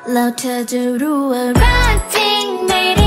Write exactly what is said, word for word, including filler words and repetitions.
แล้วเธอจะรู้ว่ารักจริงไม่ได้